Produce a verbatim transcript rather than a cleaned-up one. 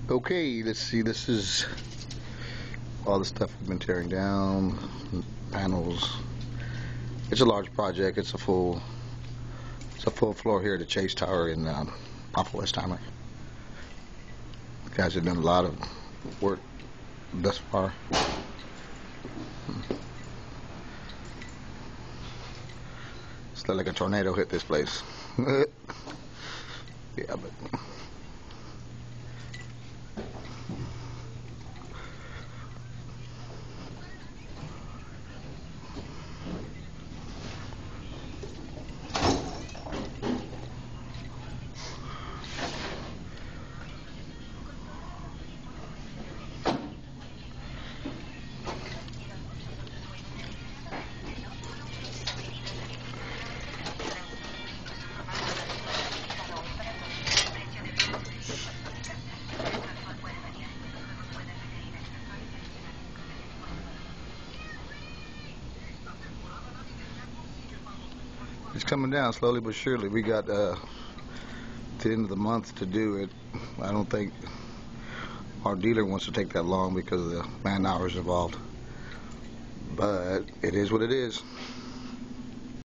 Okay, let's see. This is all the stuff we've been tearing down, panels. It's a large project. It's a full, it's a full floor here at the Chase Tower in um, Papa Westheimer. The guys have done a lot of work thus far. It's like a tornado hit this place. Yeah, but. It's coming down slowly but surely. We got uh, to the end of the month to do it. I don't think our dealer wants to take that long because of the man hours involved. But it is what it is.